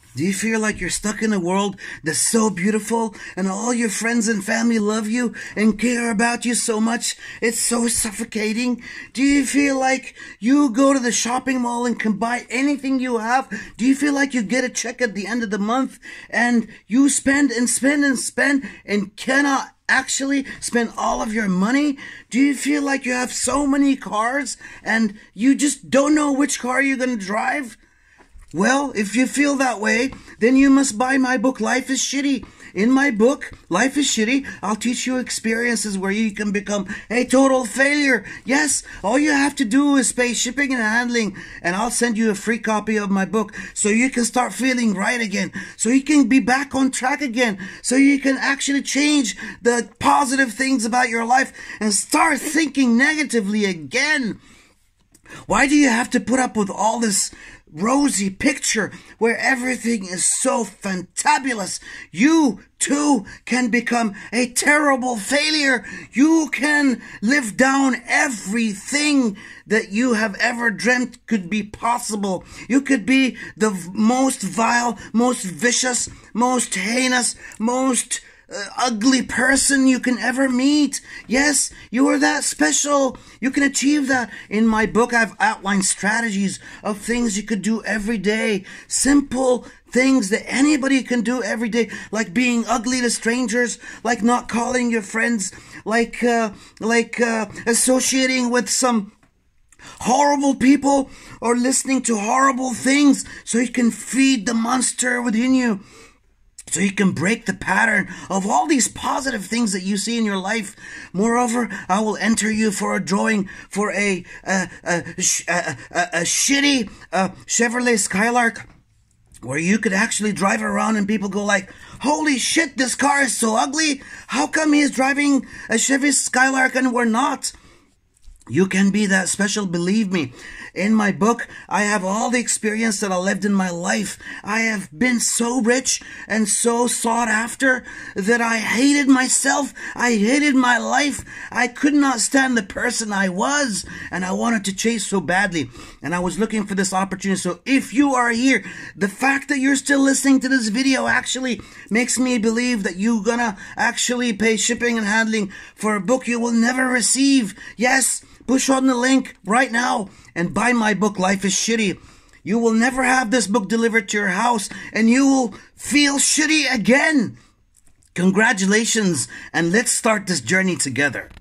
Do you feel like you're stuck in a world that's so beautiful and all your friends and family love you and care about you so much? It's so suffocating. Do you feel like you go to the shopping mall and can buy anything you have? Do you feel like you get a check at the end of the month and you spend and spend and spend and cannot actually spend all of your money? Do you feel like you have so many cars and you just don't know which car you're going to drive? Well, if you feel that way, then you must buy my book, Life is Shitty. In my book, Life is Shitty, I'll teach you experiences where you can become a total failure. Yes, all you have to do is pay shipping and handling, and I'll send you a free copy of my book so you can start feeling right again, so you can be back on track again, so you can actually change the positive things about your life and start thinking negatively again. Why do you have to put up with all this rosy picture where everything is so fantabulous? You too can become a terrible failure. You can live down everything that you have ever dreamt could be possible. You could be the most vile, most vicious, most heinous, most ugly person you can ever meet. Yes, you are that special. You can achieve that. In my book, I've outlined strategies of things you could do every day. Simple things that anybody can do every day, like being ugly to strangers, like not calling your friends, like associating with some horrible people or listening to horrible things so you can feed the monster within you. So you can break the pattern of all these positive things that you see in your life. Moreover, I will enter you for a drawing for a shitty Chevrolet Skylark, where you could actually drive around and people go like, holy shit, this car is so ugly. How come he's driving a Chevy Skylark and we're not? You can be that special, believe me. In my book, I have all the experience that I lived in my life. I have been so rich and so sought after that I hated myself. I hated my life. I could not stand the person I was, and I wanted to chase so badly. And I was looking for this opportunity. So if you are here, the fact that you're still listening to this video actually makes me believe that you're gonna actually pay shipping and handling for a book you will never receive. Yes, push on the link right now and buy my book, Life is Shitty. You will never have this book delivered to your house and you will feel shitty again. Congratulations, and let's start this journey together.